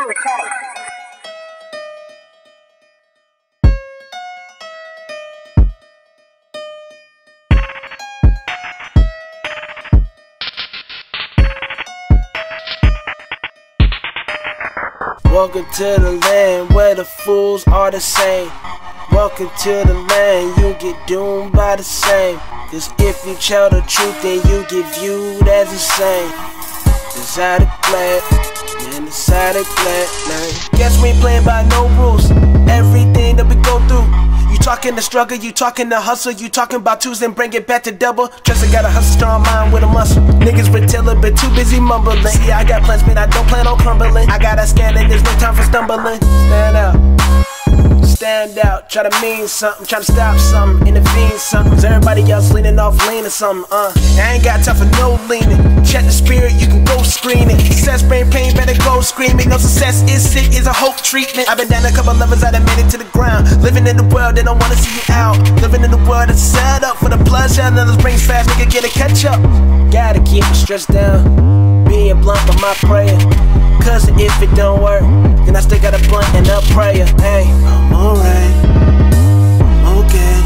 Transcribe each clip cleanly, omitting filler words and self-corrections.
Welcome to the land where the fools are the same. Welcome to the land you get doomed by the same. Cause if you tell the truth then you get viewed as the same. Decided glad, man, decided glad, man. Guess we ain't playing by no rules. Everything that we go through, you talking the struggle, you talking the hustle, you talking about twos and bring it back to double. Trust I got a hustle, strong mind with a muscle. Niggas retailer but too busy mumbling. See, I got plans, man, I don't plan on crumbling. I got a scan and there's no time for stumbling. Stand out, stand out, try to mean something, try to stop something, intervene something. Cause everybody else leaning off leaning something, I ain't got time for no leaning. Check the spirit, you can go screaming. Success, brain pain, better go screaming. No success is sick, is a hope treatment. I've been down a couple levels, I done made it to the ground. Living in the world, they don't wanna see you out. Living in the world that's set up for the pleasure. None of those brains fast, nigga, get a catch up. Gotta keep me stressed down, being blunt with my prayer. Cause if it don't work, then I still got a blunt and a prayer. Hey, I'm alright, I'm okay.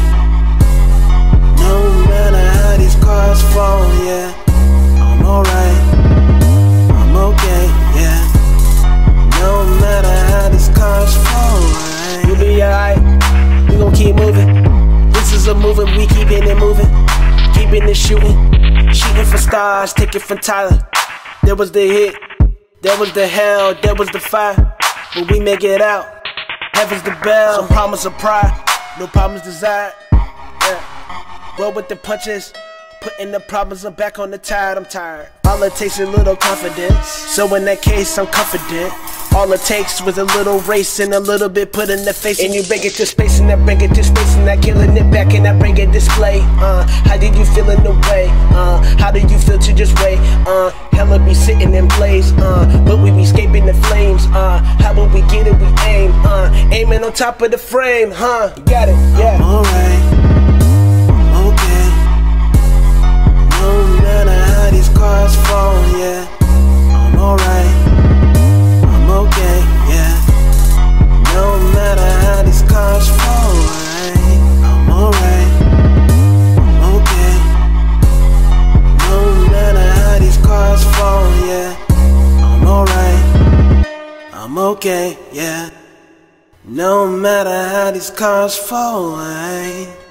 No matter how these cars fall, yeah. I'm alright, I'm okay, yeah. No matter how these cars fall, right? We'll be alright, we gon' keep moving. This is a moving, we keeping it moving. Keeping it shooting, shooting for stars, take it from Tyler. There was the hit, there was the hell, there was the fire. But we make it out, heaven's the bell. Some promise of pride, no problems desired, yeah. Roll with the punches, putting the problems back on the tide. I'm tired. All it takes is a little confidence, so in that case I'm confident. All it takes was a little race and a little bit put in the face. And you bring it to space and I bring it to space and I killing it back and I bring it display. How did you feel in the way? How do you feel to just wait? Hella be sitting in blaze, but we be escaping the flames. How will we get it? We aim, aiming on top of the frame, You got it, yeah. I'm alright, I'm okay. No matter how these cars fall, yeah. I'm alright, I'm okay, yeah. No matter how these cars fall, right? I'm alright, I'm okay. No matter how these cars fall, yeah. I'm alright, I'm okay, yeah. No matter how these cars fall, right?